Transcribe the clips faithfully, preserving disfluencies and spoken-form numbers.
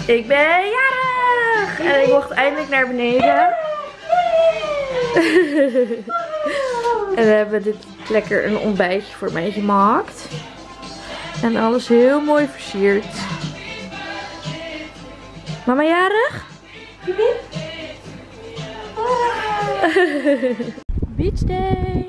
Ik ben jarig! En ik mocht eindelijk naar beneden. En we hebben dit lekker een ontbijtje voor mij gemaakt. En alles heel mooi versierd. Mama jarig? Beach day!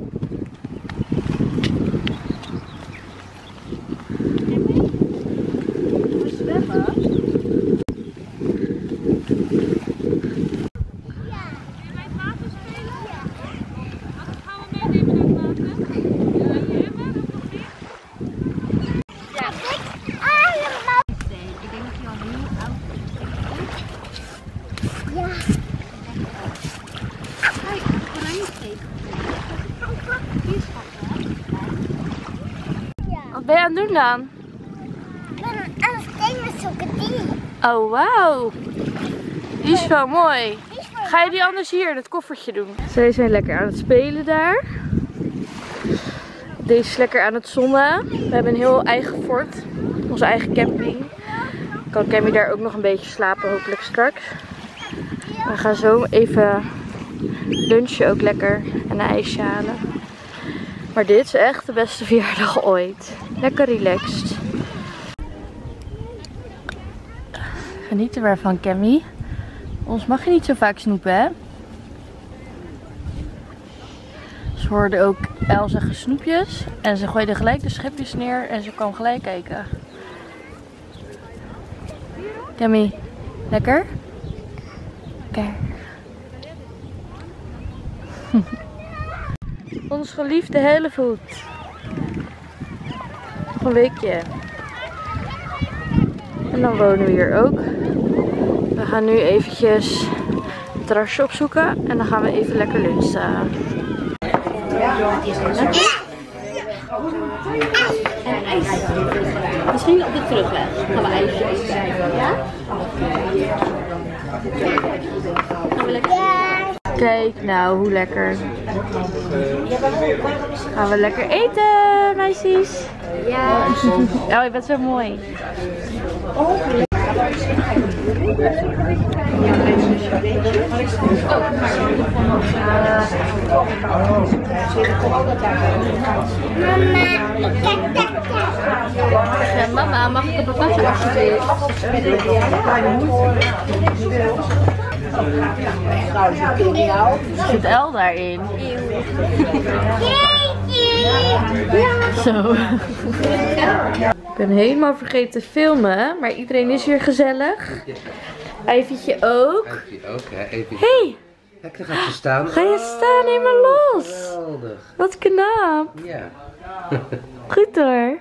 Wat ben je aan het doen dan? Ik ben aan het stenen zoeken, die. Oh, wauw. Die is wel mooi. Ga je die anders hier in het koffertje doen? Zij zijn lekker aan het spelen daar. Deze is lekker aan het zonnen. We hebben een heel eigen fort. Onze eigen camping. Kan Cammy daar ook nog een beetje slapen, hopelijk straks. We gaan zo even lunchen ook lekker en een ijsje halen. Maar dit is echt de beste verjaardag ooit. Lekker relaxed. Geniet er maar van, Cammy. Ons mag je niet zo vaak snoepen, hè? Ze hoorden ook El zeggen snoepjes. En ze gooide gelijk de schepjes neer en ze kwam gelijk kijken. Cammy, lekker? Kijk. Ons geliefde Hellevoet. Nog een weekje. En dan wonen we hier ook. We gaan nu eventjes het terrasje opzoeken. En dan gaan we even lekker lunchen. Misschien op de terugweg gaan we ijsje eten. Ja? Gaan we lekker eten? Kijk nou, hoe lekker. Gaan we lekker eten, meisjes? Ja. Oh, je bent zo mooi. Ja, mama, mag ik een patatje alsjeblieft? Zit El daarin? Zo. Ik ben helemaal vergeten te filmen, maar iedereen is hier gezellig. Ivy ook. Ivy ook, hè? Ivy. Hey! Lekker, gaat ze staan. Ga je staan helemaal los? Geweldig. Wat knap. Ja. Goed hoor.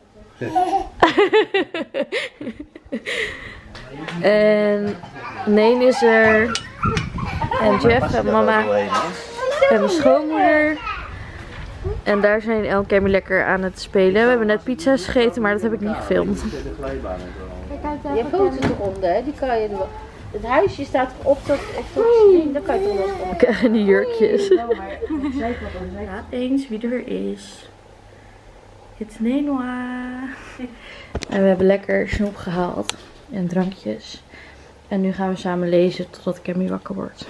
En Neen is er. En Jeff en mama. En mijn schoonmoeder. En daar zijn El en Cammy lekker aan het spelen. We hebben net pizza's gegeten, maar dat heb ik niet gefilmd. Je hebt foto's eronder, hè? Die kan je. Het huisje staat op dat. Dan kan je het eronder. En die jurkjes. Raad eens wie er weer is. Het is Nenoa. En we hebben lekker snoep gehaald. En drankjes. En nu gaan we samen lezen totdat Cammy wakker wordt.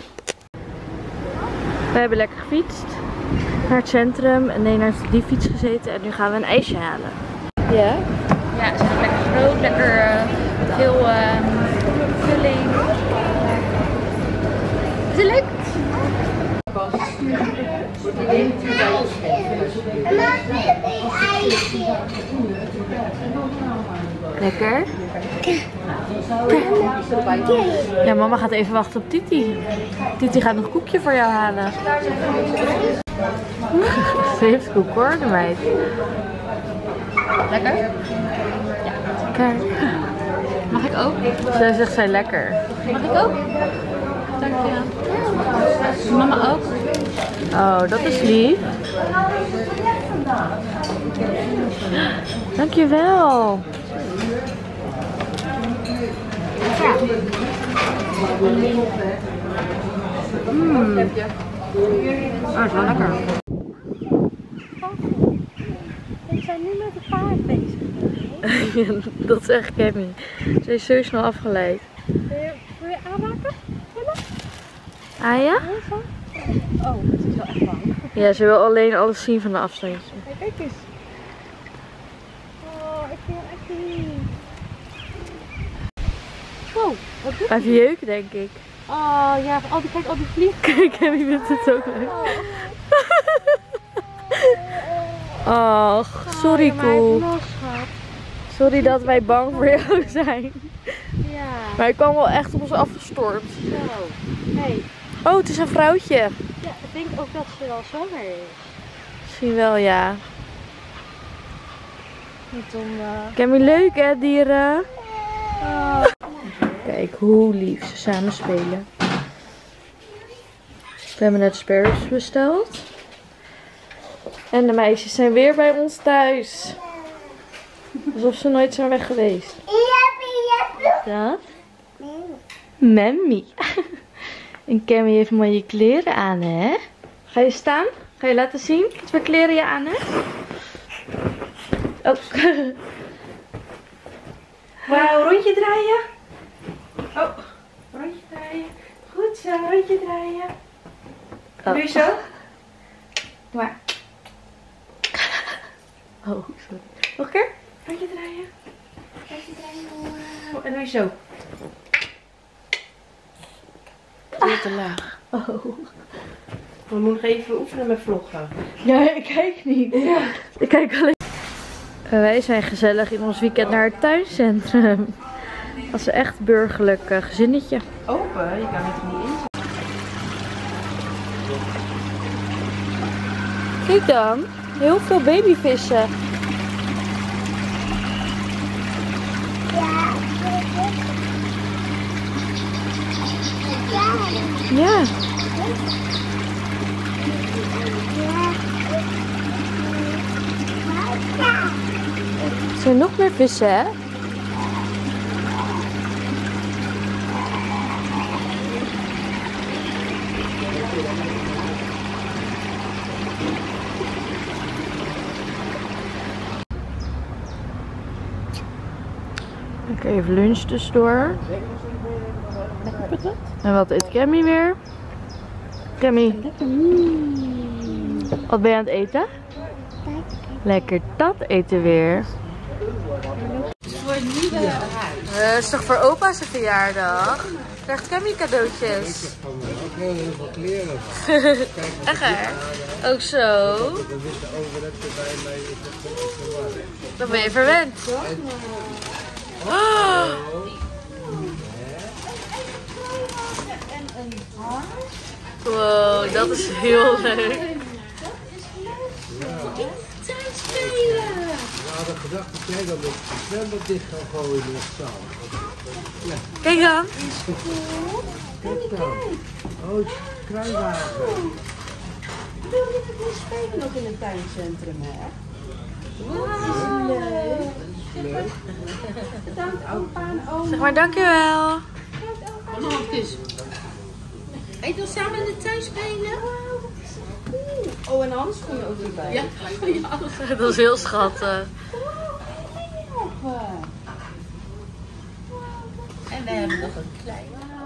We hebben lekker gefietst naar het centrum en nee naar die fiets gezeten en nu gaan we een ijsje halen. Ja? Ja, ze zijn lekker groot, lekker uh, heel uh, vulling. Is het leuk? Lekker? Ja, mama gaat even wachten op Titi. Titi gaat nog een koekje voor jou halen. Ze heeft koek hoor, de meid. Lekker? Ja. Lekker. Mag ik ook? Zo zegt zij lekker. Mag ik ook? Dankjewel. Mama ook? Oh, dat is lief. Dankjewel. Mmm. Oh, dat is wel lekker. We zijn nu met het paard bezig. Dat is echt Cammy. Ze is zo snel afgeleid. Wil je, wil je aanmaken? Ah ja? Oh, het is wel echt bang. Ja, ze wil alleen alles zien van de afstandje. Hey, kijk eens. Oh, ik vind hem echt lief. Wow, wat doet Even jeuken, denk ik. Oh ja, al die, kijk al die vliegen. Kijk, Cammy vindt het ook leuk. Och, sorry Koel. Sorry dat wij bang voor jou zijn. Ja. Maar ik kwam wel echt op ons afgestormd. Zo. Hey. Oh, het is een vrouwtje. Ja, ik denk ook dat ze wel zwanger is. Misschien wel, ja. Niet om... Uh... Cammy, leuk hè, dieren? Oh. Kijk hoe lief ze samen spelen. We hebben net sparrows besteld. En de meisjes zijn weer bij ons thuis. Alsof ze nooit zijn weg geweest. Dat? Mammy. En Cammy heeft mooie kleren aan, hè? Ga je staan? Ga je laten zien wat voor kleren je aan hebt? Oh. Wauw, rondje draaien. Oh, rondje draaien. Goed zo, rondje draaien. Oh. Doe je zo? Doe maar. Oh, sorry. Nog een keer? Rondje draaien. Rondje draaien. Oh, en doe je zo. Veel te laag. Oh. We moeten nog even oefenen met vloggen. Ja, ik kijk niet. Ja. Ik kijk alleen. Wij zijn gezellig in ons weekend naar het tuincentrum. Dat is een echt burgerlijk uh, gezinnetje. Open, je kan het er niet in. Kijk dan, heel veel babyvissen. Ja. Er zijn nog meer vissen, hè? Ik even lunch tussendoor. En wat eet Cammy weer? Cammy, wat ben je aan het eten? Lekker dat eten weer. Het is toch voor opa's verjaardag? Krijgt Cammy cadeautjes? Ik ook heel veel kleren. Echt hè? Ook zo. Dan ben je verwend. Oh. Wow, dat is heel leuk. We hadden gedacht dat jij dan het zwembad dicht gaat gooien in de zaal. Ja. Kijk dan. Kijk dan. Oh, het kruiwagen. We spelen nog in het tuincentrum, hè? Wauw. Leuk. Leuk. Bedankt opa en oma. Zeg maar dankjewel. Nog een kus. Eet dan samen in de tuin spelen? Oh, en Hans kom je ook weer bij. Ja, ja. Dat is heel schattig. En we hebben nog een klein.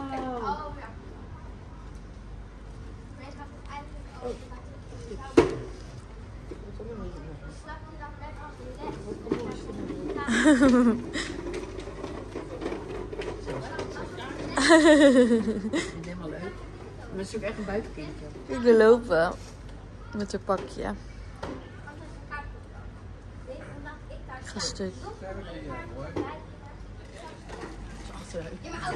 Helemaal leuk. Maar het is ook echt een buitenkindje. Ik wil lopen met haar pakje. Ik ga stuk. Achteruit.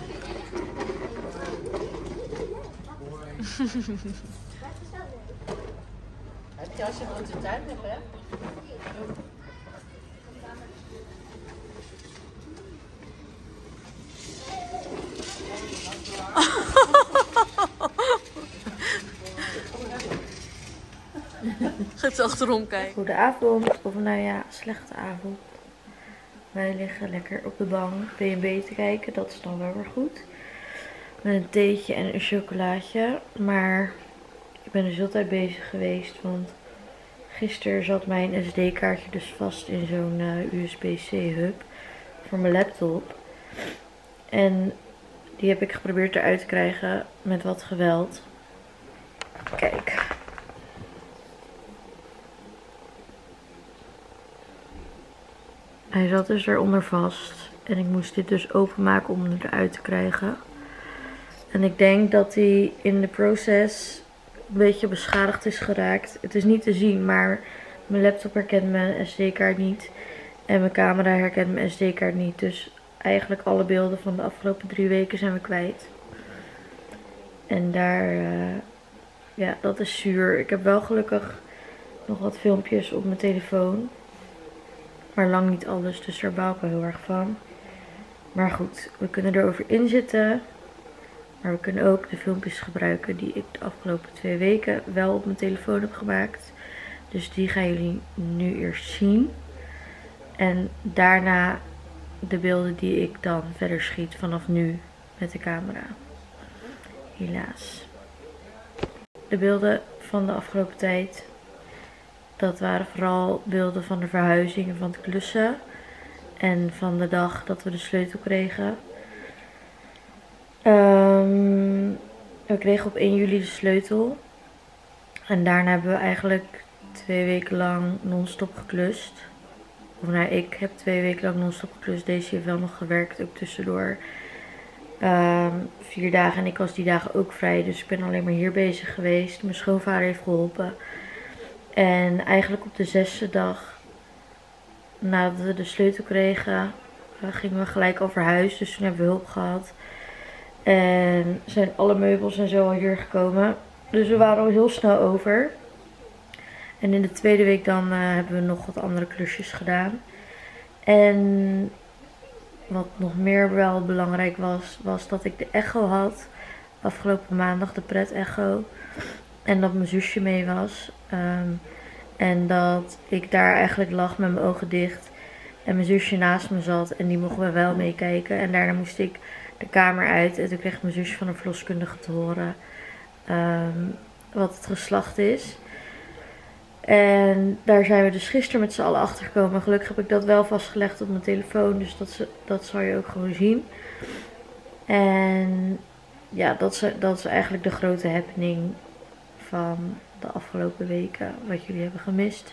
Heb je als je een grote tuin hebt, hè? Gaat ze achterom kijken. Goedenavond, of nou ja, slechte avond. Wij liggen lekker op de bank B en B te kijken, dat is dan wel weer goed. Met een theetje en een chocolaatje. Maar ik ben dus heel tijd bezig geweest, want Gisteren zat mijn S D-kaartje dus vast in zo'n uh, U S B C hub voor mijn laptop. En die heb ik geprobeerd eruit te krijgen met wat geweld. Kijk. Hij zat dus eronder vast. En ik moest dit dus openmaken om hem eruit te krijgen. En ik denk dat hij in de proces een beetje beschadigd is geraakt. Het is niet te zien, maar mijn laptop herkent mijn S D-kaart niet. En mijn camera herkent mijn S D-kaart niet. Dus eigenlijk alle beelden van de afgelopen drie weken zijn we kwijt. En daar, uh, ja, dat is zuur. Ik heb wel gelukkig nog wat filmpjes op mijn telefoon. Maar lang niet alles, dus daar baal ik wel heel erg van. Maar goed, we kunnen erover inzitten. Maar we kunnen ook de filmpjes gebruiken die ik de afgelopen twee weken wel op mijn telefoon heb gemaakt. Dus die gaan jullie nu eerst zien. En daarna de beelden die ik dan verder schiet vanaf nu met de camera. Helaas. De beelden van de afgelopen tijd. Dat waren vooral beelden van de verhuizing en van het klussen. En van de dag dat we de sleutel kregen. Um, we kregen op één juli de sleutel. En daarna hebben we eigenlijk twee weken lang non-stop geklust. Of nou, ik heb twee weken lang non-stop geklust. Deze heeft wel nog gewerkt, ook tussendoor. Um, vier dagen en ik was die dagen ook vrij. Dus ik ben alleen maar hier bezig geweest. Mijn schoonvader heeft geholpen. En eigenlijk op de zesde dag, nadat we de sleutel kregen, gingen we gelijk al verhuizen. Dus toen hebben we hulp gehad. En zijn alle meubels en zo al hier gekomen. Dus we waren al heel snel over. En in de tweede week dan uh, hebben we nog wat andere klusjes gedaan. En wat nog meer wel belangrijk was, was dat ik de echo had. Afgelopen maandag de pret-echo. En dat mijn zusje mee was. Um, en dat ik daar eigenlijk lag met mijn ogen dicht. En mijn zusje naast me zat. En die mochten we wel meekijken. En daarna moest ik de kamer uit. En toen kreeg mijn zusje van een verloskundige te horen um, wat het geslacht is. En daar zijn we dus gisteren met z'n allen achter gekomen. Gelukkig heb ik dat wel vastgelegd op mijn telefoon. Dus dat, dat zal je ook gewoon zien. En ja, dat is, dat is eigenlijk de grote happening van de afgelopen weken. Wat jullie hebben gemist.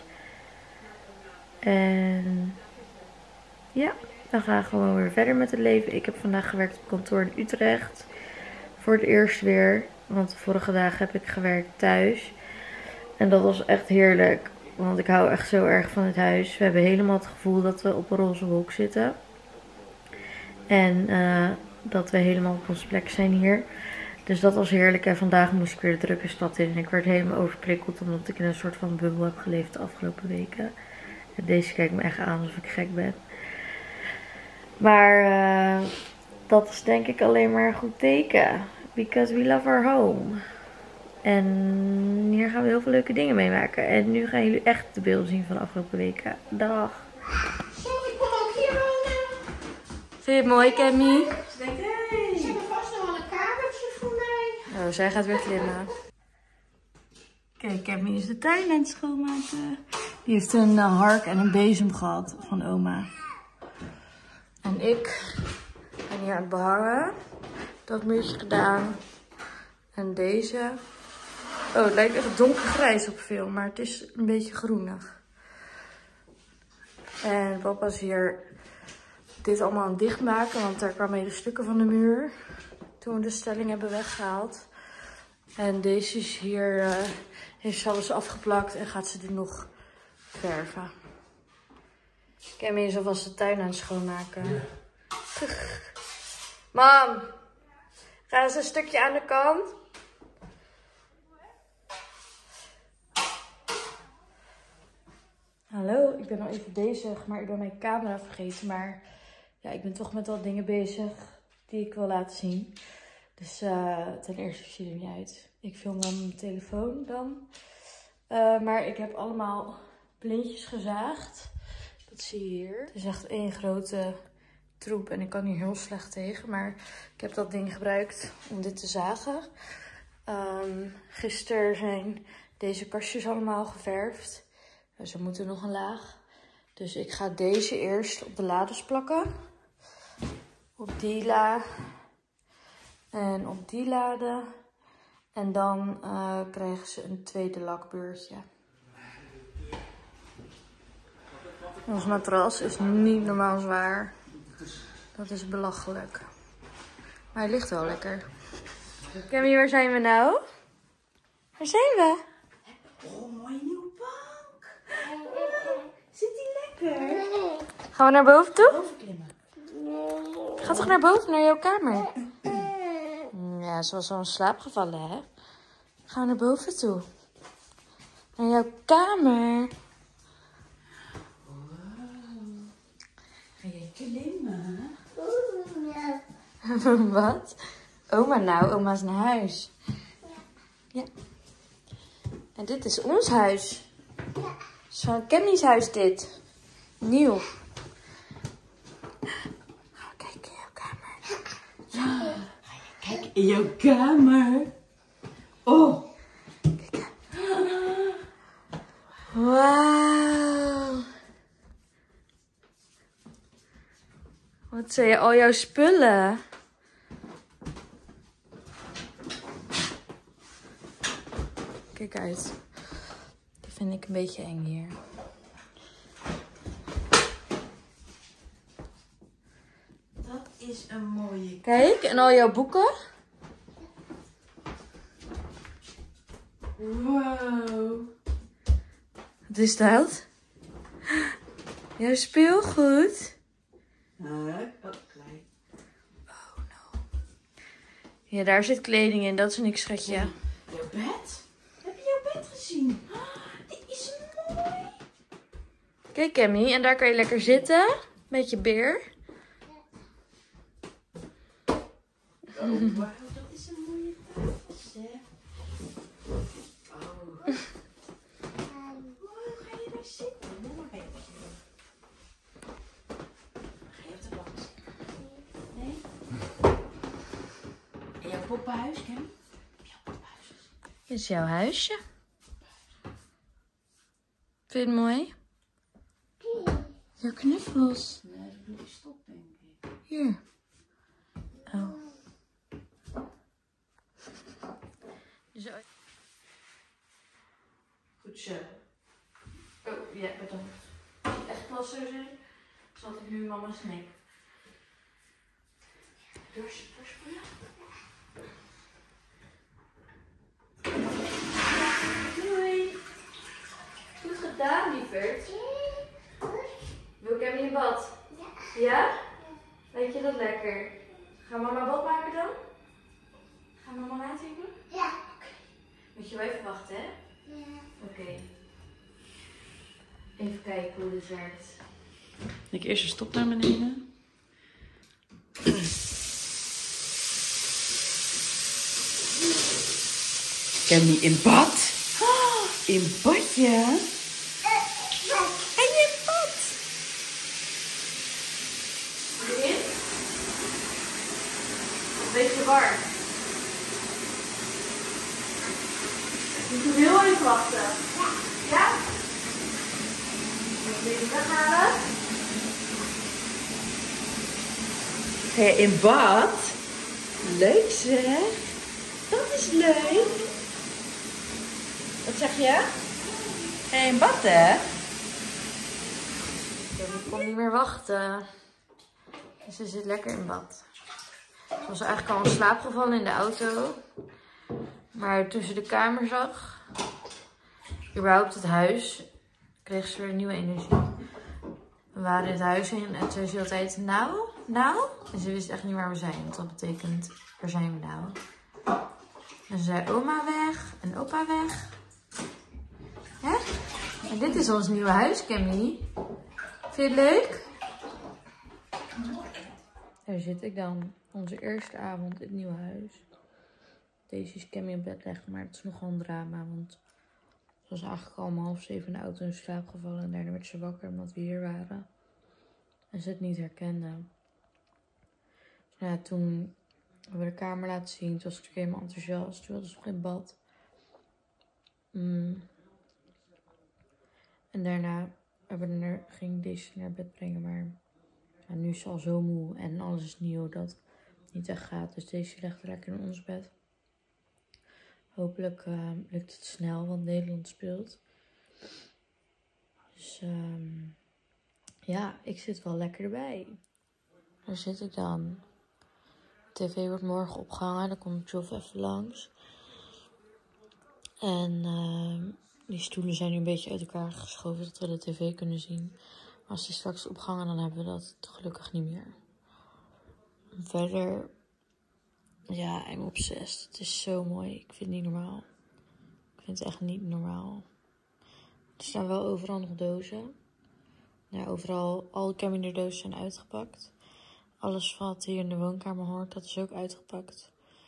En ja, dan gaan we gewoon weer verder met het leven. Ik heb vandaag gewerkt op kantoor in Utrecht. Voor het eerst weer. Want de vorige dagen heb ik gewerkt thuis. En dat was echt heerlijk. Want ik hou echt zo erg van het huis. We hebben helemaal het gevoel dat we op een roze wolk zitten. En uh, dat we helemaal op onze plek zijn hier. Dus dat was heerlijk. En vandaag moest ik weer de drukke stad in. En ik werd helemaal overprikkeld. Omdat ik in een soort van bubbel heb geleefd de afgelopen weken. En deze kijkt me echt aan alsof ik gek ben. Maar uh, dat is denk ik alleen maar een goed teken. Because we love our home. En hier gaan we heel veel leuke dingen meemaken. En nu gaan jullie echt de beelden zien van de afgelopen weken. Dag. Zo, ik kom ook hier wonen. Vind je het mooi, Cammy? Ik denk, hé, ze hebben vast nog wel een kamertje voor mij. Oh, zij gaat weer glimmen. Kijk, Cammy is de tuin aan het schoonmaken. Die heeft een uh, hark en een bezem gehad van oma. En ik ben hier aan het behangen. Dat muurtje gedaan. En deze. Oh, het lijkt echt donkergrijs op film, maar het is een beetje groenig. En papa is hier dit allemaal aan het dichtmaken, want daar kwamen hele stukken van de muur. Toen we de stelling hebben weggehaald. En deze is hier, uh, heeft ze alles afgeplakt en gaat ze dit nog verven. Cammy is alvast de tuin aan het schoonmaken. Mam, ga eens een stukje aan de kant. Hallo, ik ben al even bezig, maar ik ben mijn camera vergeten. Maar ja, ik ben toch met wat dingen bezig die ik wil laten zien. Dus uh, ten eerste, ik zie er niet uit. Ik film dan mijn telefoon dan. Uh, maar ik heb allemaal plintjes gezaagd. Dat zie je hier. Het is echt één grote troep en ik kan hier heel slecht tegen. Maar ik heb dat ding gebruikt om dit te zagen. Um, gisteren zijn deze kastjes allemaal geverfd. Ja, ze moeten nog een laag. Dus ik ga deze eerst op de lades plakken. Op die la. En op die lade. En dan uh, krijgen ze een tweede lakbeurtje. Ons matras is niet normaal zwaar. Dat is belachelijk. Maar hij ligt wel lekker. Cammy, waar zijn we nou? Waar zijn we? Oh, mooie nieuwe bank. Zit die lekker? Gaan we naar boven toe? Boven klimmen. Ga toch naar boven, naar jouw kamer? Ja, ze was al in slaap gevallen, hè? Gaan we naar boven toe. Naar jouw kamer. Ga jij klimmen? Wat? Oma nou, oma is naar huis. Ja. En dit is ons huis. Het is van Cammy's huis dit. Nieuw. Gaan we kijken in jouw kamer. Ja. Kijk in jouw kamer. Oh. Kijk. Wauw. Wat zijn je, al jouw spullen? Kijk uit. Die vind ik een beetje eng hier. Dat is een mooie. Kijk, en al jouw boeken. Wow. Wat is dat? Jouw speelgoed. Uh, oh, klein. Oh no. Ja, daar zit kleding in. Dat is niks, schatje. Jouw bed? Heb je jouw bed gezien? Oh, dit is mooi. Kijk, Cammy. En daar kan je lekker zitten. Met je beer. Oh, wauw. Dat is een mooie tafel, zeg. Oh. Wow, ga je daar zitten? Doe maar even. Ga je op de bank zitten? Nee? En jouw poppenhuis, Cammy? Jouw poppenhuis. Dit is jouw huisje. Vind je het mooi? Jouw knuffels. Nee, dat moet je stop, denk ik. Hier. Oh. Zo. Goed zo. Oh, ja, bedankt. Als je echt plassen zou zijn, zal ik nu mama's nek. Doorspoelen. Doei. Goed gedaan, lieverd. Wil Cammy in bad? Ja. Ja? Weet je dat lekker? Gaan mama bad maken dan? Gaan mama laten doen? Ja. Oké. Moet je wel even wachten, hè? Ja. Oké. Okay. Even kijken hoe dit werkt. Ik eerst een stop naar beneden. Cammy in bad? Oh, in badje? En in bad? Erin? Een beetje warm. Je moet heel even wachten. Ja? Ja? Moet je even weghalen? Ga je in bad? Leuk zeg. Dat is leuk. Wat zeg je? Ga je in bad, hè? Ik kon niet meer wachten. Dus ze zit lekker in bad. Ze was eigenlijk al in slaap gevallen in de auto. Maar toen ze de kamer zag, überhaupt het huis, kreeg ze weer nieuwe energie. We waren het huis in en toen zei ze altijd, nou, nou. En ze wist echt niet waar we zijn, want dat betekent, waar zijn we nou? En ze zei, oma weg en opa weg. Ja? En dit is ons nieuwe huis, Cammy. Vind je het leuk? Daar zit ik dan. Onze eerste avond in het nieuwe huis. Deze is Cammy op bed leggen, maar het is nogal een drama. Want ze was eigenlijk al om half zeven in de auto in slaap gevallen. En daarna werd ze wakker omdat we hier waren. En ze het niet herkende. Dus nou ja, toen hebben we de kamer laten zien. Toen was ik natuurlijk helemaal enthousiast. Toen wilde ze nog in bad. Mm. En daarna hebben we er, ging deze naar bed brengen. Maar ja, nu is ze al zo moe en alles is nieuw dat het niet echt gaat. Dus deze legt lekker in ons bed. Hopelijk uh, lukt het snel, want Nederland speelt. Dus um, ja, ik zit wel lekker erbij. Daar zit ik dan. De tv wordt morgen opgehangen. Dan komt Joff even langs. En uh, die stoelen zijn nu een beetje uit elkaar geschoven, dat we de tv kunnen zien. Maar als die straks opgehangen, dan hebben we dat gelukkig niet meer. Verder, ja, I'm obsessed. Het is zo mooi. Ik vind het niet normaal. Ik vind het echt niet normaal. Er staan wel overal nog dozen. Ja, overal, alle campingdozen zijn uitgepakt. Alles wat hier in de woonkamer hoort, dat is ook uitgepakt.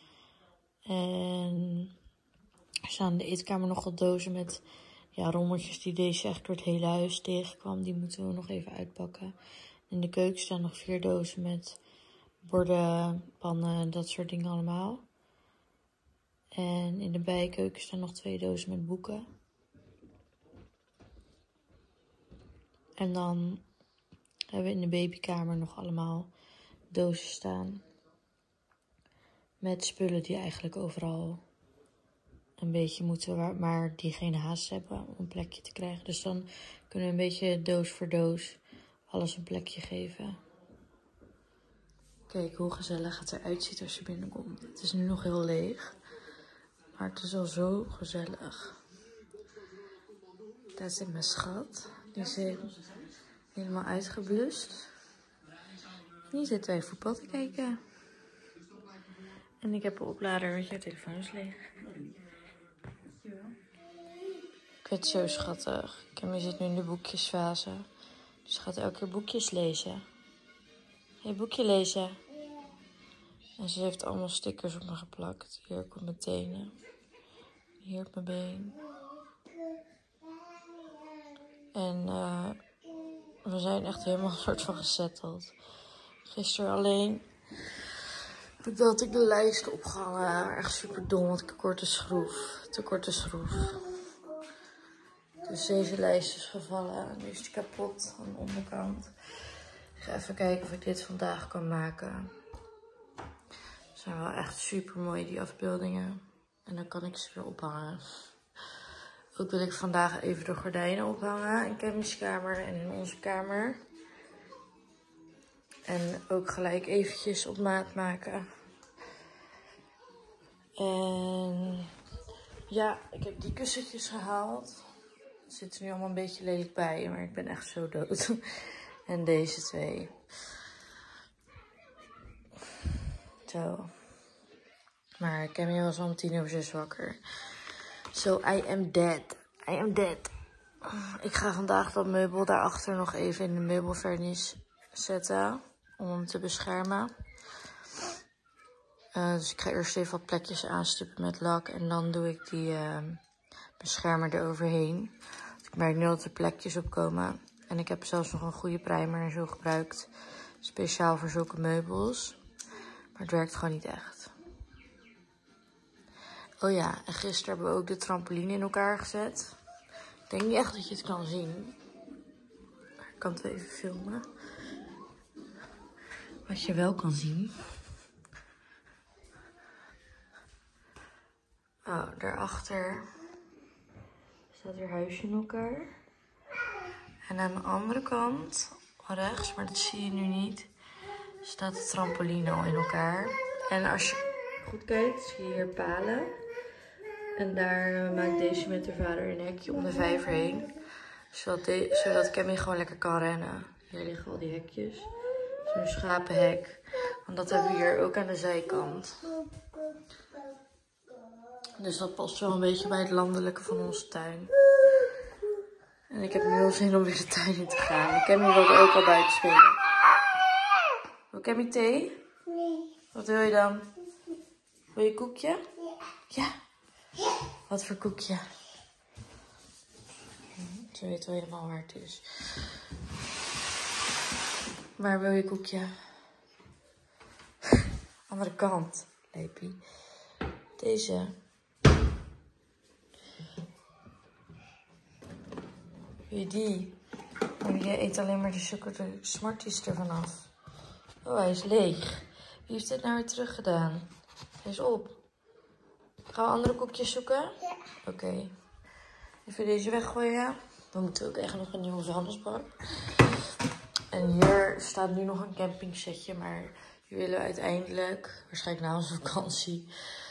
En er staan in de eetkamer nog wat dozen met ja, rommeltjes die deze echt door het hele huis tegenkwam. Die moeten we nog even uitpakken. In de keuken staan nog vier dozen met borden, pannen, dat soort dingen allemaal. En in de bijkeuken staan nog twee dozen met boeken. En dan hebben we in de babykamer nog allemaal dozen staan. Met spullen die eigenlijk overal een beetje moeten, maar die geen haast hebben om een plekje te krijgen. Dus dan kunnen we een beetje doos voor doos alles een plekje geven. Kijk hoe gezellig het eruit ziet als je binnenkomt. Het is nu nog heel leeg, maar het is al zo gezellig. Daar zit mijn schat. Die is helemaal uitgeblust. En hier zitten wij voetbal te kijken. En ik heb een oplader, want jouw telefoon is leeg. Ik vind het zo schattig. Cammy zit nu in de boekjesfase. Dus ze gaat elke keer boekjes lezen. Ga je boekje lezen? En ze heeft allemaal stickers op me geplakt. Hier op mijn tenen. Hier op mijn been. En uh, we zijn echt helemaal een soort van gezetteld. Gisteren alleen dat ik de lijst opgehangen. Echt super dom, want ik heb korte schroef. Te korte schroef. Dus deze lijst is gevallen. Nu is die kapot aan de onderkant. Ik ga even kijken of ik dit vandaag kan maken. Ze zijn wel echt super mooi, die afbeeldingen. En dan kan ik ze weer ophangen. Ook wil ik vandaag even de gordijnen ophangen in Cammy's kamer en in onze kamer. En ook gelijk eventjes op maat maken. En ja, ik heb die kussentjes gehaald. Het zit er nu allemaal een beetje lelijk bij, maar ik ben echt zo dood. En deze twee. Zo. Maar Cammy was al om tien over zes wakker. So I am dead. I am dead. Ik ga vandaag dat meubel daarachter nog even in de meubelvernis zetten. Om hem te beschermen. Uh, dus ik ga eerst even wat plekjes aanstippen met lak. En dan doe ik die uh, beschermer eroverheen. Ik merk nu dat er plekjes op komen. En ik heb zelfs nog een goede primer en zo gebruikt. Speciaal voor zulke meubels. Maar het werkt gewoon niet echt. Oh ja, en gisteren hebben we ook de trampoline in elkaar gezet. Ik denk niet echt dat je het kan zien. Maar ik kan het even filmen. Wat je wel kan zien. Oh, daarachter staat weer huisje in elkaar. En aan de andere kant, rechts, maar dat zie je nu niet, staat de trampoline al in elkaar. En als je goed kijkt, zie je hier palen. En daar maakt deze met haar vader een hekje om de vijver heen. Zodat, de, zodat Cammy gewoon lekker kan rennen. Hier liggen al die hekjes. Zo'n schapenhek. Want dat hebben we hier ook aan de zijkant. Dus dat past wel een beetje bij het landelijke van onze tuin. En ik heb nu wel zin om weer de tuin in te gaan. Cammy wilde ook al buiten spelen. Wil Cammy thee? Nee. Wat wil je dan? Wil je koekje? Ja. Wat voor koekje? Ze weet wel helemaal waar het is. Waar wil je koekje? Andere kant. Lepie. Deze. Wil Wie die? Oh, jij eet alleen maar de suiker, de Smarties ervan af. Oh, hij is leeg. Wie heeft dit nou weer terug gedaan? Hij is op. Gaan we andere koekjes zoeken? Ja. Oké. Okay. Even deze weggooien. We moeten ook echt nog een nieuwe vuilnisbak. En hier staat nu nog een campingsetje, maar die willen we uiteindelijk, waarschijnlijk na onze vakantie.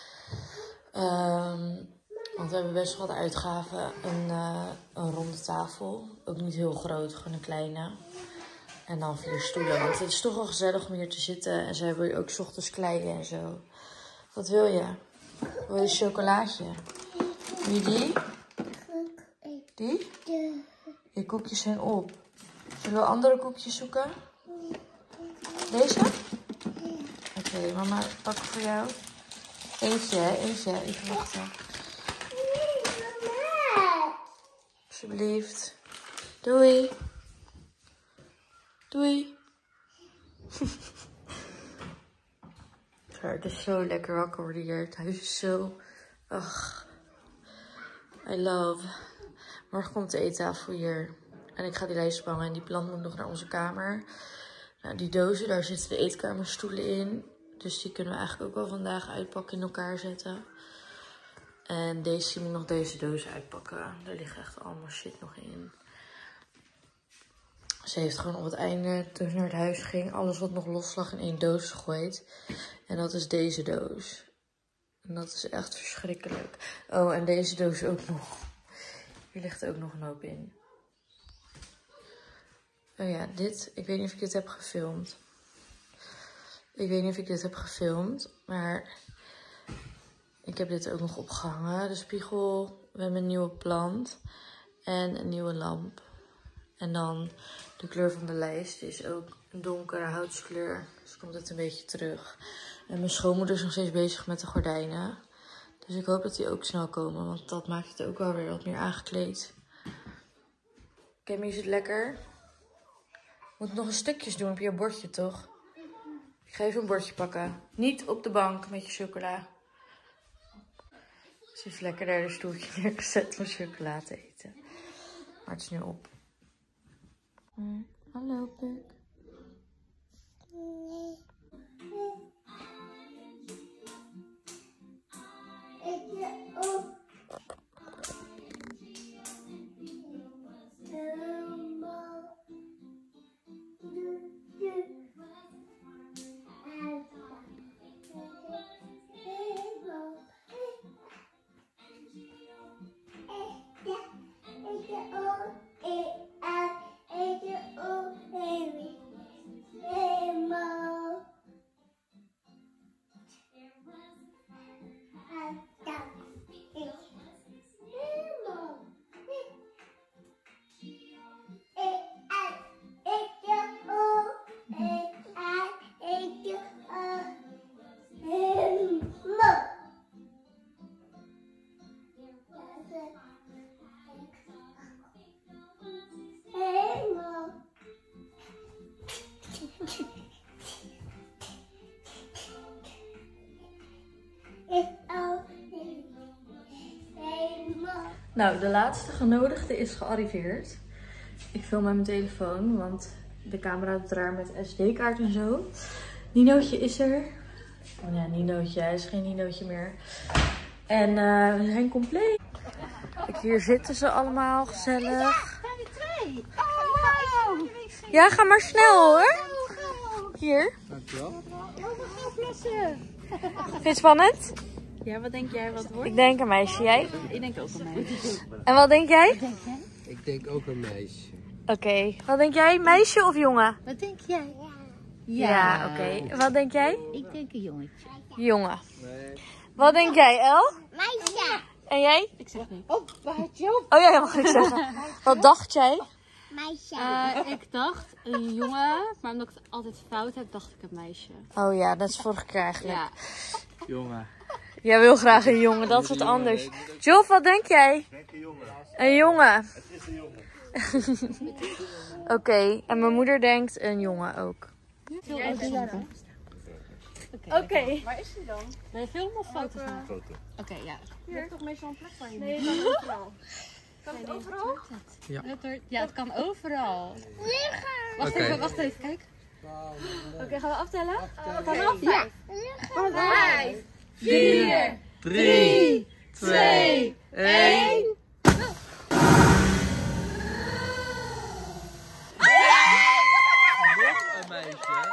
Um, want we hebben best wel wat uitgaven. Een, uh, een ronde tafel. Ook niet heel groot, gewoon een kleine. En dan vier stoelen. Want het is toch wel gezellig om hier te zitten. En ze hebben hier ook 's ochtends kleien en zo. Wat wil je? Wil je een chocolaatje? Wie die? Die? Je koekjes zijn op. Zullen we andere koekjes zoeken? Deze? Oké, okay, mama, pak voor jou. Eentje, hè? Eentje. Even wachten. Alsjeblieft. Doei. Doei. Ja, het is zo lekker wakker worden hier. Het huis is zo... Ach. I love. Morgen komt de eettafel hier. En ik ga die lijst spangen. En die plant moet nog naar onze kamer. Nou, die dozen, daar zitten de eetkamerstoelen in. Dus die kunnen we eigenlijk ook wel vandaag uitpakken, in elkaar zetten. En deze moet nog deze dozen uitpakken. Daar ligt echt allemaal shit nog in. Ze heeft gewoon op het einde, toen ze naar het huis ging, alles wat nog los lag in één doos gegooid. En dat is deze doos. En dat is echt verschrikkelijk. Oh, en deze doos ook nog. Hier ligt ook nog een hoop in. Oh ja, dit. Ik weet niet of ik dit heb gefilmd. Ik weet niet of ik dit heb gefilmd. Maar ik heb dit ook nog opgehangen. De spiegel. We hebben een nieuwe plant. En een nieuwe lamp. En dan de kleur van de lijst is ook een donkere houtskleur. Dus komt het een beetje terug. En mijn schoonmoeder is nog steeds bezig met de gordijnen. Dus ik hoop dat die ook snel komen. Want dat maakt het ook wel weer wat meer aangekleed. Cammy, is het lekker? Moet nog een stukjes doen op je bordje, toch? Ik ga even een bordje pakken. Niet op de bank met je chocola. Ze heeft lekker daar een stoeltje neergezet om chocola te eten. Maar het is nu op. Hmm. Hallo, Puk. Nou, de laatste genodigde is gearriveerd. Ik film met mijn telefoon, want de camera doet raar met S D-kaart en zo. Ninootje is er. Oh ja, Ninootje, hij is geen Ninootje meer. En uh, we zijn compleet. Kijk, hier zitten ze allemaal gezellig. Ja, ga maar snel hoor. Hier. Dankjewel. Vind je het spannend? Ja, wat denk jij wat wordt? Ik denk een meisje, jij? Ik denk ook een meisje. En wat denk jij? Ik denk ook een meisje. Oké, okay. Wat denk jij? Meisje of jongen? Wat denk jij? Ja, ja oké. Okay. Wat denk jij? Ik denk een jongetje. Jongen. Nee. Wat denk jij, El? Meisje. En jij? Ik zeg niet. Oh, wat je? Oh ja, mag ik zeggen. Wat dacht jij? Meisje. Uh, ik dacht een jongen, maar omdat ik het altijd fout heb, dacht ik een meisje. Oh ja, dat is vorige keer eigenlijk. Ja. Jongen. Jij wil graag een jongen, dat is wat anders. Joff, wat denk jij? Ik denk een jongen. Een jongen. Het is een jongen. Oké, okay. En mijn moeder denkt een jongen ook. Jij bent dan? Oké. Okay. Waar is hij dan? Ben je film of foto? Foto. Oké, okay, ja. Je hebt toch meestal een plek waar je nee, niet. Kan het overal? Ja. Ja, het kan overal. Liggen. Wacht Oké. even, wacht even, kijk. Oké, okay, gaan we aftellen? Vanaf vijf. Liggen. Vijf. Vier, drie, twee, één. Nog een meisje.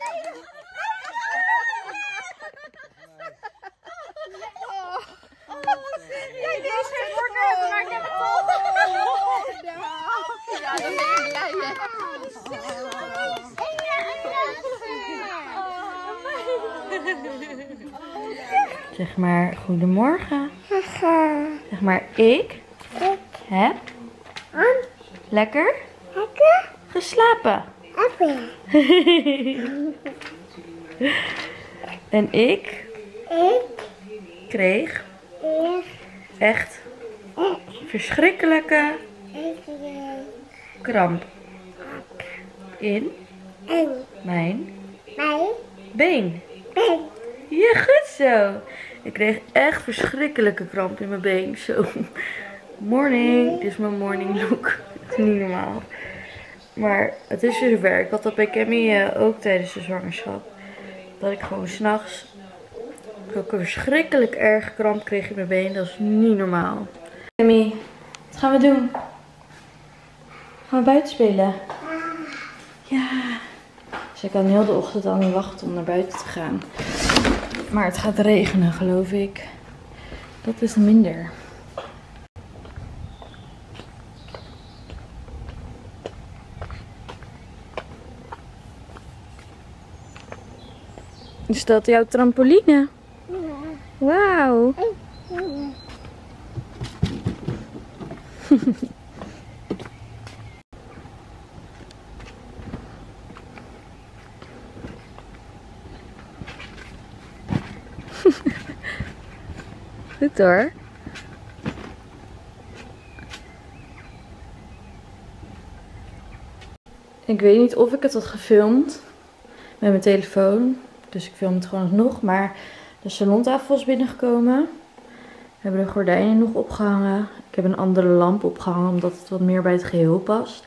Nee, die is geen voorkeur, maar ik heb het toch. Ja, dat ben ik blij mee. Zeg maar goedemorgen. Zeg maar ik heb lekker geslapen. En ik kreeg echt verschrikkelijke kramp in mijn been. Ja, goed zo. Ik kreeg echt verschrikkelijke kramp in mijn been. Zo. Morning. Dit is mijn morning look. Dat is niet normaal. Maar het is dus zover. Ik had dat bij Cammy uh, ook tijdens de zwangerschap. Dat ik gewoon s'nachts ook een verschrikkelijk erg kramp kreeg in mijn been. Dat is niet normaal. Cammy, wat gaan we doen? Gaan we buiten spelen? Ja. Dus ik kan heel de ochtend al niet wachten om naar buiten te gaan. Maar het gaat regenen, geloof ik. Dat is minder. Is dat jouw trampoline? Wauw. Goed hoor. Ik weet niet of ik het had gefilmd met mijn telefoon. Dus ik film het gewoon alsnog. Maar de salontafel is binnengekomen. We hebben de gordijnen nog opgehangen. Ik heb een andere lamp opgehangen omdat het wat meer bij het geheel past.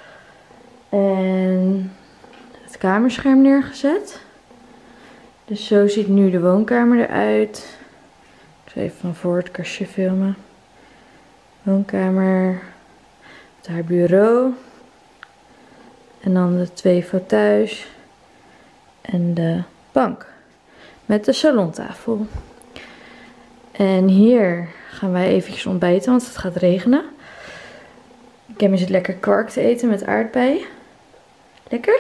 En het kamerscherm neergezet. Dus zo ziet nu de woonkamer eruit. Ik zal even van voor het kastje filmen. Woonkamer. Met haar bureau. En dan de twee fauteuils. En de bank. Met de salontafel. En hier gaan wij eventjes ontbijten, want het gaat regenen. Cammy zit lekker kwark te eten met aardbei. Lekker?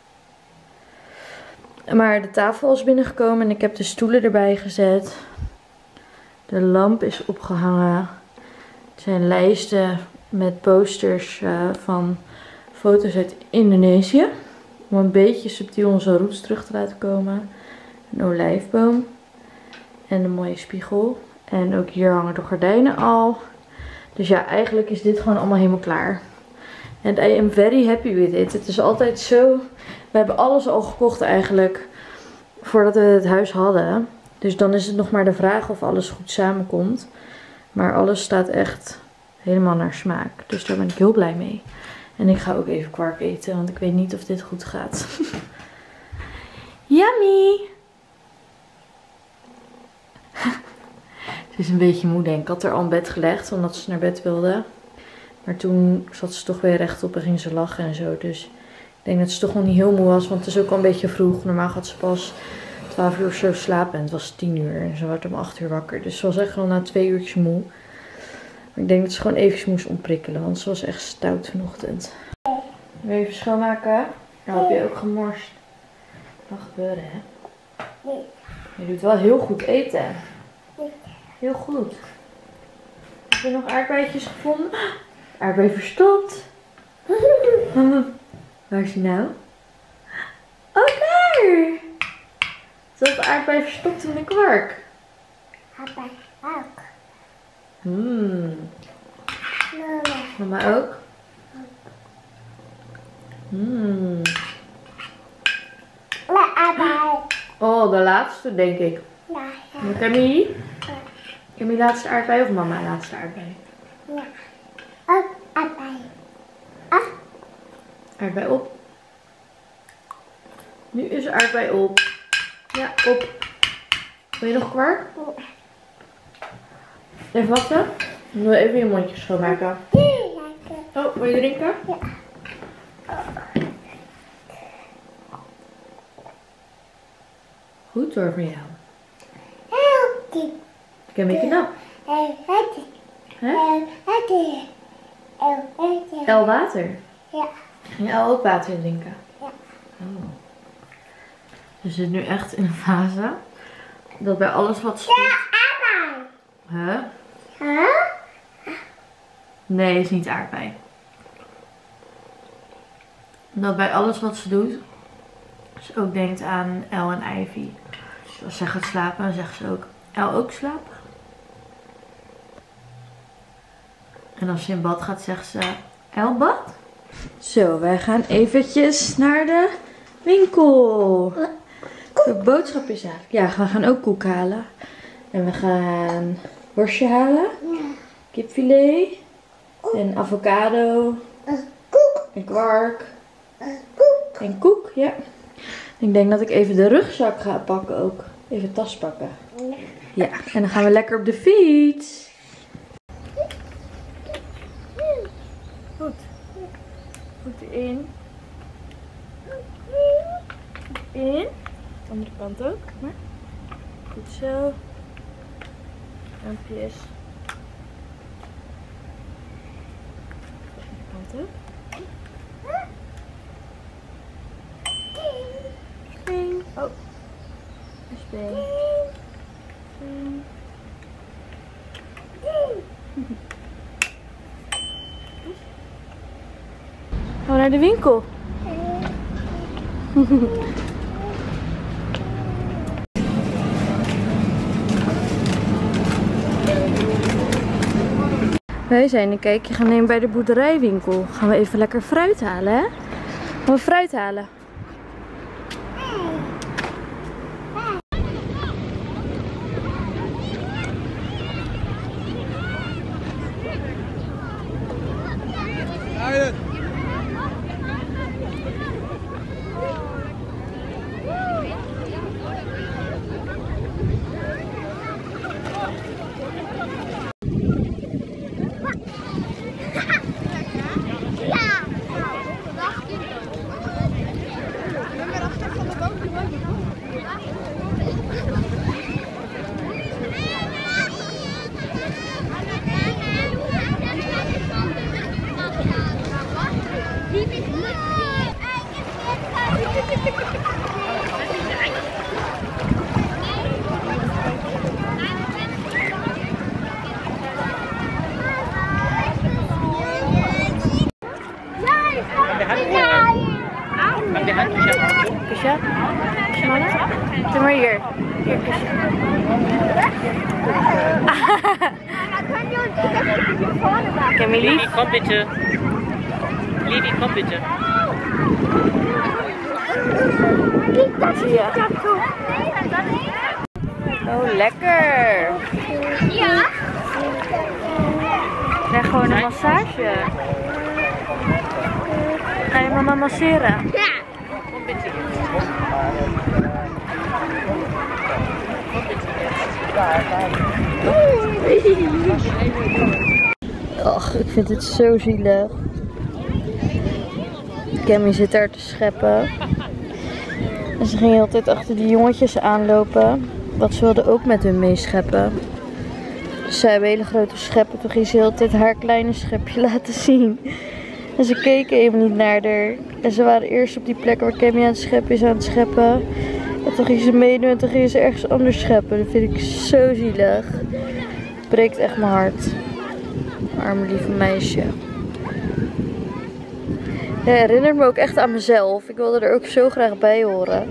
Maar de tafel is binnengekomen en ik heb de stoelen erbij gezet. De lamp is opgehangen. Het zijn lijsten met posters uh, van foto's uit Indonesië. Om een beetje subtiel onze roots terug te laten komen. Een olijfboom. En een mooie spiegel. En ook hier hangen de gordijnen al. Dus ja, eigenlijk is dit gewoon allemaal helemaal klaar. En I am very happy with it. Het is altijd zo... We hebben alles al gekocht eigenlijk. Voordat we het huis hadden. Dus dan is het nog maar de vraag of alles goed samenkomt. Maar alles staat echt helemaal naar smaak. Dus daar ben ik heel blij mee. En ik ga ook even kwark eten. Want ik weet niet of dit goed gaat. Yummy! Ze is een beetje moe denk ik. Ik had haar al in bed gelegd. Omdat ze naar bed wilde. Maar toen zat ze toch weer rechtop en ging ze lachen en zo. Dus ik denk dat ze toch nog niet heel moe was. Want het is ook al een beetje vroeg. Normaal gaat ze pas twaalf uur of zo slapen. En het was tien uur. En ze werd om acht uur wakker. Dus ze was echt al na twee uurtjes moe. Maar ik denk dat ze gewoon eventjes moest ontprikkelen. Want ze was echt stout vanochtend. Wil je even schoonmaken? Nou heb je ook gemorst. Dat kan gebeuren hè. Je doet wel heel goed eten. Heel goed. Heb je nog aardbeidjes gevonden? Aardbei verstopt. Waar is die nou? Oh daar! Zat de aardbei verstopt in de kwark? Papa ook. Hmm. Mama. Mama ook? Hmm. Maar papa. Oh, de laatste denk ik. Ja, ja. Cammy? Cammy laatste aardbei of mama laatste aardbei? Ja. Op, aardbei. Af. Aardbei op. Nu is aardbei op. Ja, op. Wil je nog kwark? Even wachten. Ik wil even je mondje schoonmaken. Oh, wil je drinken? Ja. Goed hoor van jou. Heel diep. Ik heb een beetje nap. Heel diep. Hè? Heel diep. Heel diep. El water. Ja. Ging El ook water drinken? Ja. Oh. Ze zit nu echt in een fase dat bij alles wat ze doet... Huh? Huh? Nee, is niet aardbei. Dat bij alles wat ze doet, ze ook denkt aan El en Ivy. Dus als zij gaat slapen, dan zegt ze ook, El ook slapen? En als ze in bad gaat, zegt ze, El bad? Zo, wij gaan eventjes naar de winkel. De boodschap is eigenlijk, ja, we gaan ook koek halen. En we gaan worstje halen, kipfilet en avocado en kwark en koek, ja. Ik denk dat ik even de rugzak ga pakken ook. Even een tas pakken. Ja, en dan gaan we lekker op de fiets. Goed. Goed erin. Goed in. De andere kant ook. Maar. Goed zo. Armpjes. De kant ook. Spring. Oh. Een spring. Spring. Gaan we naar de winkel. Wij zijn een kijkje gaan nemen bij de boerderijwinkel. Gaan we even lekker fruit halen, hè? Gaan we fruit halen? Kusje? Kusje, mama? Doe maar hier. Hier, kusje. Oké, lief. Kom bitte. Livi, kom bitte. Ja. Oh, lekker. Ja. Ik krijg gewoon een massage. Ga je mama masseren? Ja. Kom bitte. Och, ik vind het zo zielig. Cammy zit daar te scheppen. En ze ging altijd achter die jongetjes aanlopen. Want ze wilde ook met hun meescheppen. Dus zij hebben hele grote scheppen. Toen ging ze de hele tijd haar kleine schepje laten zien. En ze keken even niet naar haar. En ze waren eerst op die plek waar Cammy aan het scheppen is aan het scheppen. En toen ging ze meedoen en toen ging ze ergens anders scheppen. Dat vind ik zo zielig. Het breekt echt mijn hart. Arme lieve meisje. Ja, herinnert me ook echt aan mezelf. Ik wilde er ook zo graag bij horen.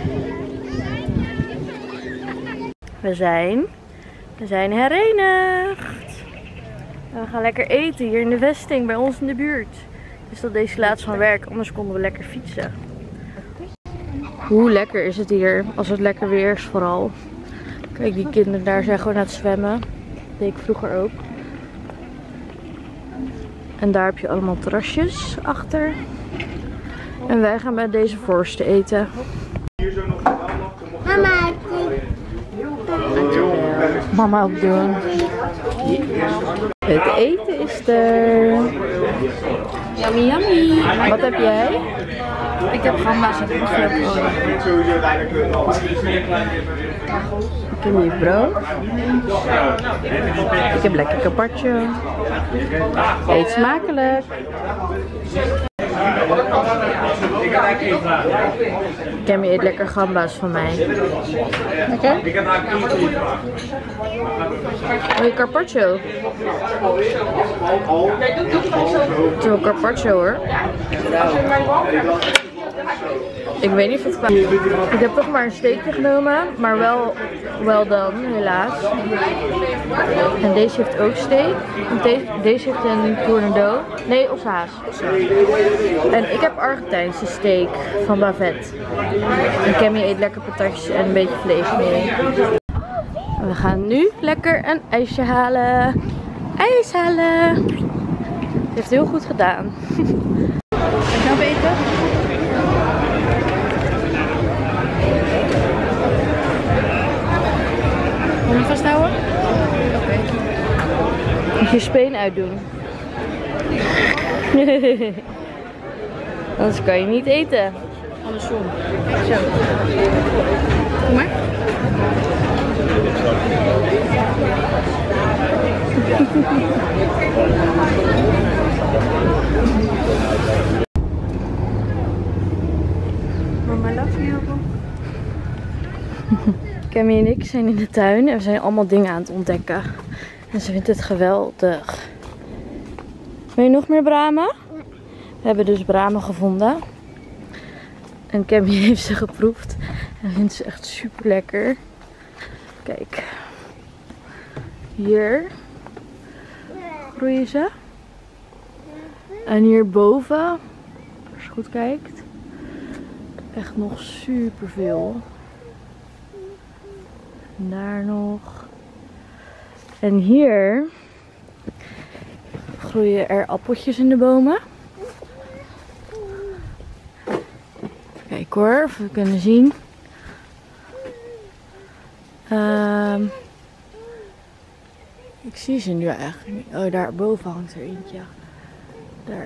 We zijn, we zijn herenigd. En we gaan lekker eten hier in de vesting bij ons in de buurt. Dus dat deze laatst van werk, anders konden we lekker fietsen. Hoe lekker is het hier, als het lekker weer is vooral. Kijk, die kinderen daar zijn gewoon aan het zwemmen. Dat deed ik vroeger ook. En daar heb je allemaal terrasjes achter. En wij gaan bij deze voorste eten. Mama, Mama ook doen. Het eten is er. Yummy, yummy. Wat heb jij? Ik heb gamba's en knoflookolie. Ik heb hier brood. Ik heb lekker carpaccio. Eet smakelijk. Cammy eet lekker gamba's van mij. Oké? Wil je carpaccio? Het is wel carpaccio hoor. Ik weet niet of het kwaad is. Ik heb toch maar een steekje genomen, maar wel wel dan, helaas. En deze heeft ook steak. Deze, deze heeft een tournedo. Nee, ossehaas. En ik heb Argentijnse steak van Bavet. En Cammy eet lekker patatjes en een beetje vlees mee. En we gaan nu lekker een ijsje halen. Ijs halen. Het heeft heel goed gedaan. Ga ik nou eten? Wil je vasthouden? Oké. Moet je speen uitdoen. Anders kan je niet eten. Andersom. Zo. Kom maar. Mama love you. Cammy en ik zijn in de tuin en we zijn allemaal dingen aan het ontdekken. En ze vindt het geweldig. Wil je nog meer bramen? We hebben dus bramen gevonden. En Cammy heeft ze geproefd. En vindt ze echt super lekker. Kijk. Hier groeien ze. En hierboven, als je goed kijkt, echt nog super veel. En daar nog. En hier groeien er appeltjes in de bomen. Kijk hoor, of we kunnen zien. Um, ik zie ze nu eigenlijk niet. Oh, daar boven hangt er eentje. Daar.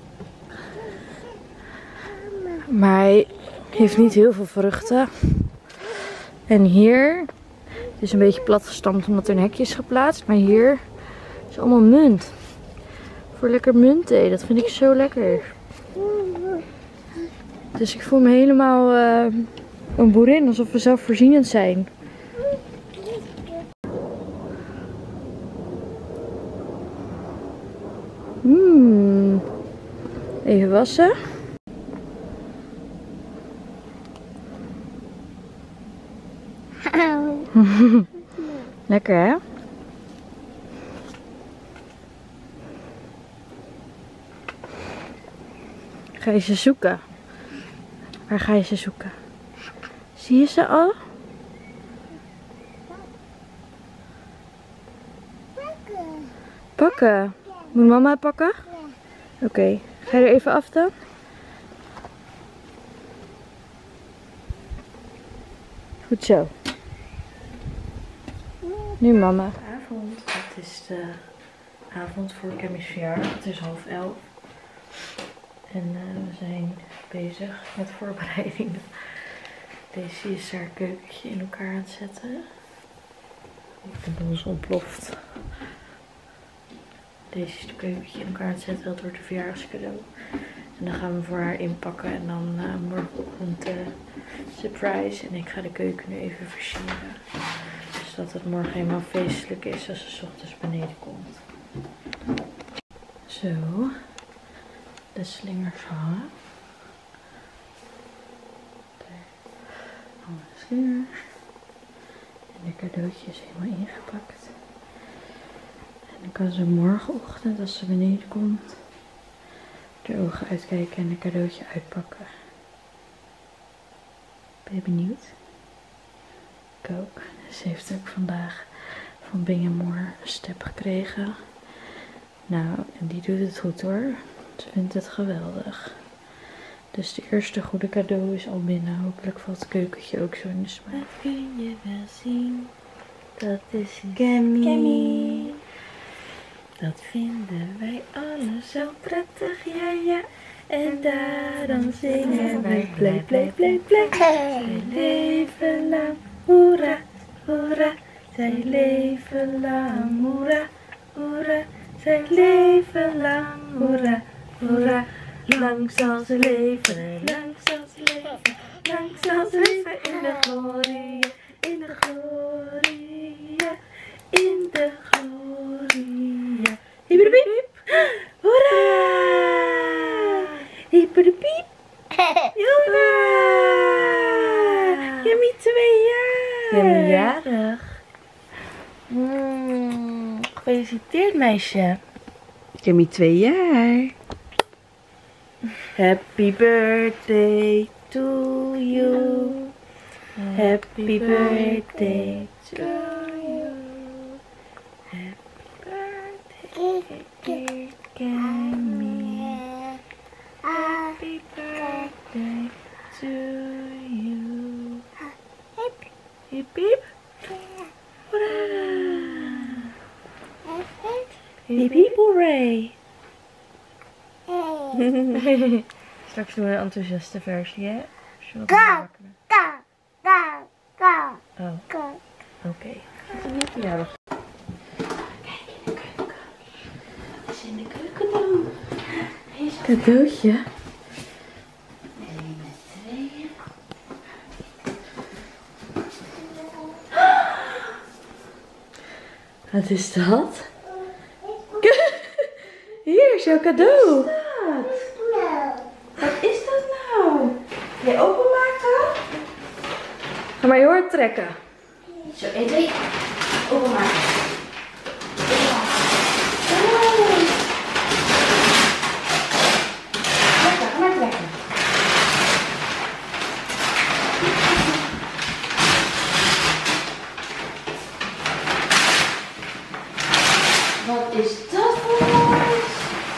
Maar hij heeft niet heel veel vruchten. En hier, het is een beetje platgestampt omdat er een hekje is geplaatst. Maar hier is allemaal munt. Voor lekker muntthee, dat vind ik zo lekker. Dus ik voel me helemaal uh, een boerin, alsof we zelfvoorzienend zijn. Hmm. Even wassen. Lekker hè? Ga je ze zoeken? Waar ga je ze zoeken? Zie je ze al? pakken. Pakken? Moet mama het pakken? Oké, okay. Ga je er even af dan? Goed zo. Nu mama. Avond. Het is de avond voor Cammy's verjaardag. Het is half elf. En uh, we zijn bezig met voorbereidingen. Deze is haar keukentje in elkaar aan het zetten. Ik heb ons ontploft. Deze is de keukentje in elkaar aan het zetten. Dat wordt een verjaardagscadeau. En dan gaan we voor haar inpakken. En dan uh, morgenochtend uh, surprise. En ik ga de keuken nu even versieren. Dus dat het morgen helemaal feestelijk is als ze 's ochtends beneden komt. Zo. De slingers hangen. Daar hangen de slingers. En de cadeautje is helemaal ingepakt. En dan kan ze morgenochtend, als ze beneden komt, de ogen uitkijken en een cadeautje uitpakken. Ben je benieuwd? Ik ook. Ze heeft ook vandaag van Bing en Moore een step gekregen. Nou, en die doet het goed hoor. Ze vindt het geweldig. Dus de eerste goede cadeau is al binnen. Hopelijk valt het keukentje ook zo in de smaak. Dat kun je wel zien. Dat is Cammy. Dat vinden wij allen zo prettig, ja ja. En daarom zingen wij play, play, play, play. Zij leven lang, hoera, hoera. Zij leven lang, hoera, hoera. Zij leven lang, hoera, hoera. Lang zal ze leven, lang zal ze leven, lang zal ze leven in de glorie, in de glorie, in de glorie. Hyperpiep, hoera! Hyperpiep, hoera! Jamie twee jaar! Jamie jarig. Mm, gefeliciteerd meisje. Jamie twee jaar. Happy birthday to you. Happy birthday to you. Happy birthday, dear Cammy. Happy birthday to you. Hip hip. Hoera. Hip hip hooray. Straks doen we een enthousiaste versie, hè? Go, go, go, go, Oh, go. oké. Okay. Wat is er verjaardag? Kijk in de keuken. Wat is in de keuken dan? Een cadeautje. Nee, met tweeën. Wat is dat? Hier is jouw cadeau. Wat is dat nou? Wil je openmaken? Ga maar heel hard trekken. Zo, één, twee. Openmaken. Lekker, ga maar trekken. Wat is dat voor ons?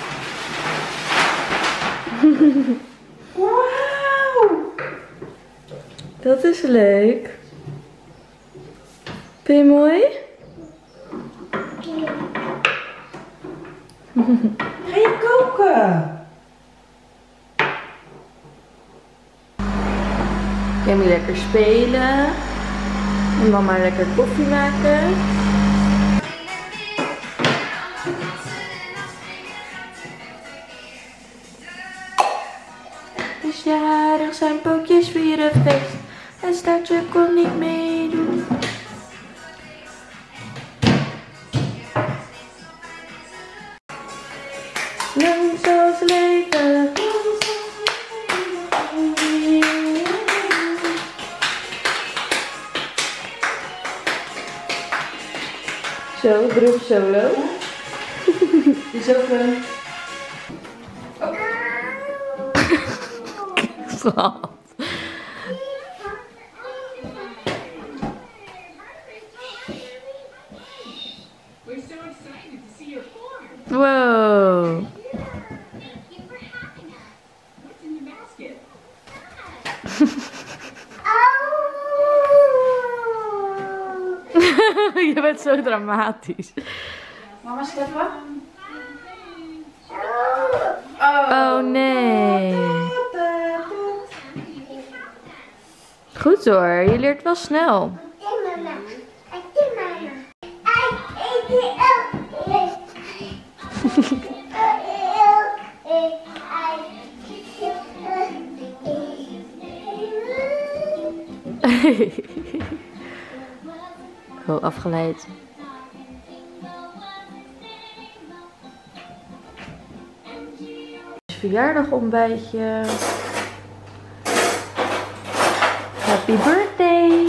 Wauw! Dat is leuk. Vind je mooi? Ga je koken? Jamie lekker spelen. En mama lekker koffie maken. Dus jarig zijn pootjes vieren feest. En staartje kon niet meedoen. Lang zal ze leven. Zo, groep solo. Is ook een... Schat. Wow. Je bent zo dramatisch. Mama, steppen? Oh nee. Goed hoor, je leert wel snel. Oh, afgeleid. Verjaardagontbijtje. Happy birthday.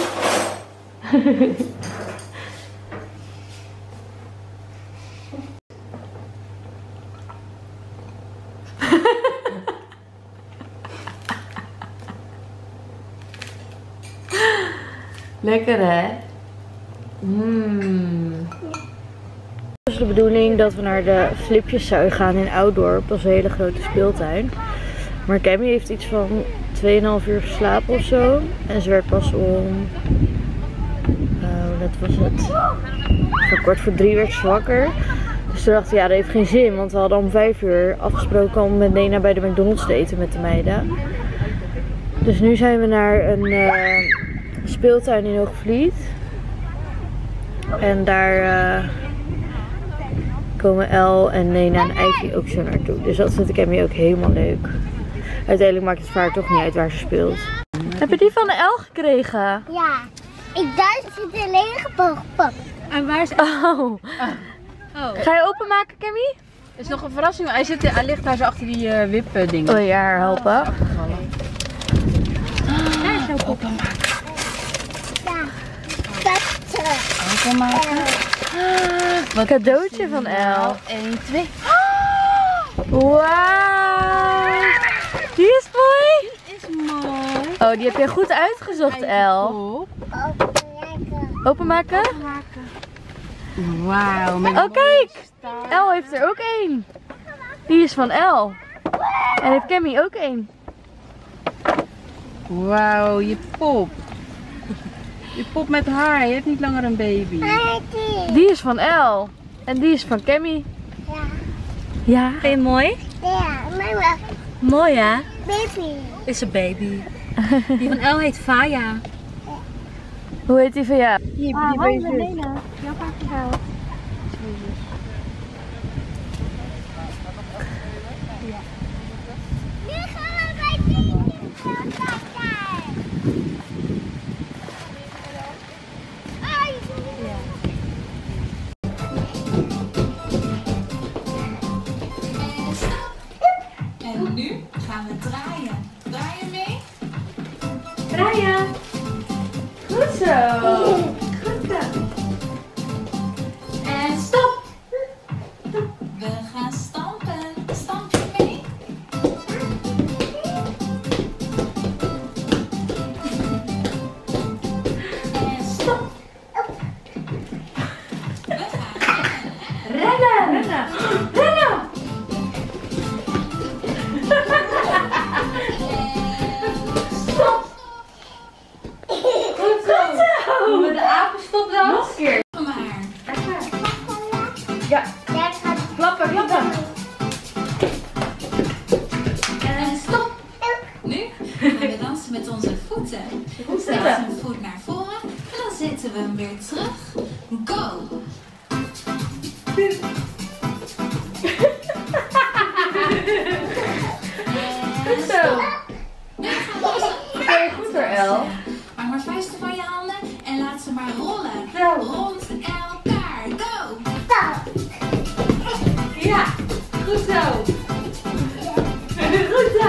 Lekker hè? Mmm. Als je de bedoeling dat we naar de flipjes zouden gaan in Ouddorp. Dat is een hele grote speeltuin. Maar Cammy heeft iets van twee komma vijf uur geslapen of zo. En ze werd pas om... Uh, dat was het. Zo kort voor drie werd ze wakker. Dus toen dacht ik, ja, dat heeft geen zin. Want we hadden om vijf uur afgesproken om met Nena bij de McDonald's te eten met de meiden. Dus nu zijn we naar een uh, speeltuin in Hoogvliet. En daar uh, komen El en Nena en Ivy ook zo naartoe. Dus dat vind ik Cammy ook helemaal leuk. Uiteindelijk maakt het voor haar toch niet uit waar ze speelt. Heb je die van de El gekregen? Ja. Ik dacht dat het alleen gepakt. En waar is... Oh. Oh. Ga je openmaken, Cammy? Het is nog een verrassing. Hij, zit, hij ligt daar zo achter die uh, wip dingen. Oh ja, haar helpen. Ja. Openmaken. Ja. Dat terug. Openmaken. Wat cadeautje van El. één, twee. Wauw. Die is mooi. Is mooi. Oh, die heb je goed uitgezocht, El. Openmaken. Openmaken? Wauw. Oh, kijk. El heeft er ook één. Die is van El. En heeft Cammy ook één. Wauw, je pop. Je pop met haar. Je hebt niet langer een baby. Die is van El. En die is van Cammy. Ja. Ja. Vind je het mooi? Ja, mama. Mooi hè? Baby. Is een baby. Die van El heet Faya. Hoe heet die van jou? Die, Ah, die hoi, baby. met Nena. Jouw vader. Nu gaan we bij Disney kijken. Ai. En nu gaan we draaien. Draai je mee? Draaien. Goed zo. Goed zo. En stop. We gaan stampen. Stamp je mee? En stop. We gaan rennen. Rennen. Rennen. Rennen. Stop. Goed zo. Doen we de apenstopdans? Nog een keer. Maar. Ja. Daar gaat Klappen, klappen. En stop. Nu gaan we dansen met onze voeten. Zet een voet naar voren en dan zetten we hem weer terug. Go! Goed zo. Nu gaan we Oké, goed hoor, El. Maak maar vuisten van je handen en laat ze maar rollen. Zo. Rond elkaar. Go! Ja. Goed zo. Goed zo.